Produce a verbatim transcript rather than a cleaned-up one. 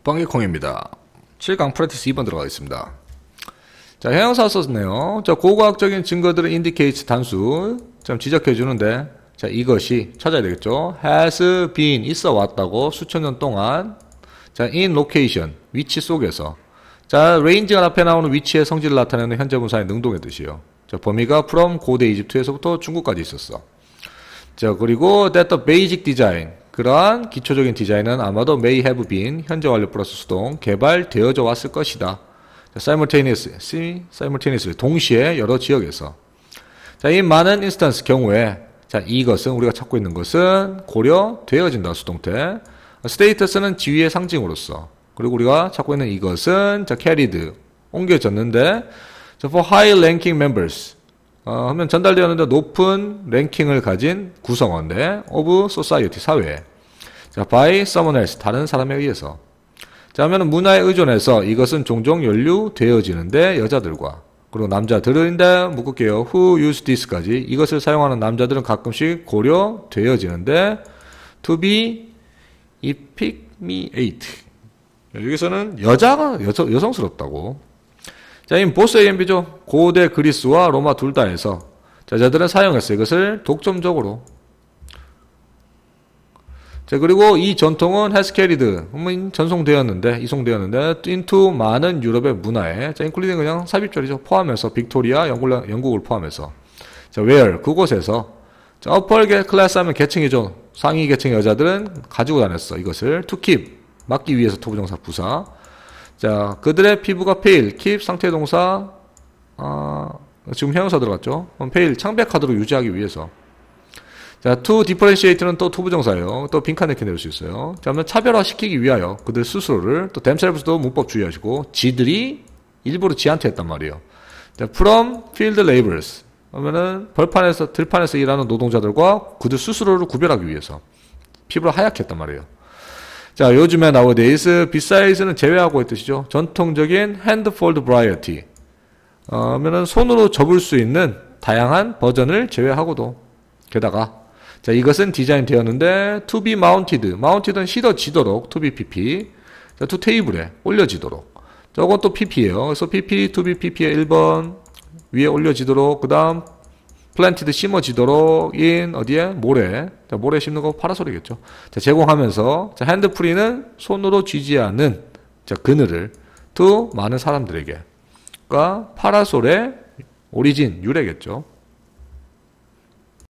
빵기콩입니다. 칠 강 프랙티스 이 번 들어가겠습니다. 자, 형용사 썼네요. 자, 고고학적인 증거들을 indicate 단수 좀 지적해 주는데, 자, 이것이 찾아야 되겠죠. has been 있어 왔다고 수천 년 동안. 자, in location 위치 속에서. 자, range가 앞에 나오는 위치의 성질을 나타내는 현재분사의 능동의 뜻이요. 자, 범위가 from 고대 이집트에서부터 중국까지 있었어. 자, 그리고 that the basic design 그러한 기초적인 디자인은 아마도 may have been 현재 완료 플러스 수동 개발되어져 왔을 것이다. 자, simultaneous, simultaneous 동시에 여러 지역에서. 자, 이 많은 인스턴스 경우에 자, 이것은 우리가 찾고 있는 것은 고려되어진다 수동태. status는 지위의 상징으로서. 그리고 우리가 찾고 있는 이것은 자, carried 옮겨졌는데 자, for high ranking members 어, 하면 전달되었는데 높은 랭킹을 가진 구성원들 of society 사회. 자, by someone else 다른 사람에 의해서. 자, 하면 문화에 의존해서 이것은 종종 연루되어지는데 여자들과 그리고 남자들인데 묶을게요. who use this까지 이것을 사용하는 남자들은 가끔씩 고려되어지는데 to be effeminate 여기서는 여자가 여자, 여성스럽다고. 자, 이 보스 에이엠비죠. 고대 그리스와 로마 둘 다 해서 자, 저들은 사용했어요. 이것을 독점적으로. 자, 그리고 이 전통은 has carried 전송되었는데 이송되었는데 into 많은 유럽의 문화에 자, including 그냥 삽입절이죠. 포함해서 빅토리아 영국, 영국을 포함해서 자, where 그곳에서 자, upper class 하면 계층이죠. 상위 계층의 여자들은 가지고 다녔어. 이것을 to keep 막기 위해서 토부정사 부사. 자, 그들의 피부가 pale, keep 상태 동사, 아, 지금 형용사 들어갔죠? pale, 창백하도록 유지하기 위해서. 자, to differentiate는 또 투부정사예요. 또 빈칸 이렇게 내릴 수 있어요. 자, 그러면 차별화시키기 위하여 그들 스스로를 또 themselves도 문법 주의하시고 지들이 일부러 지한테 했단 말이에요. 자, from field laborers 하면은 벌판에서 들판에서 일하는 노동자들과 그들 스스로를 구별하기 위해서 피부를 하얗게 했단 말이에요. 자, 요즘에 nowadays, besides는 제외하고의 뜻이죠. 전통적인 handfold variety. 어, 하면은 손으로 접을 수 있는 다양한 버전을 제외하고도. 게다가, 자, 이것은 디자인 되었는데, to be mounted. mounted는 실어지도록, to be pp. 자, to table에 올려지도록. 저건 또 pp예요. 그래서 pp, to be pp의 일 번 위에 올려지도록, 그 다음, 플랜티드 심어지도록 in 어디에? 모래. 자, 모래 심는 거 파라솔이겠죠. 자, 제공하면서 자, 핸드프리는 손으로 쥐지 않는 자, 그늘을 to 많은 사람들에게. 그러니까 파라솔의 오리진 유래겠죠.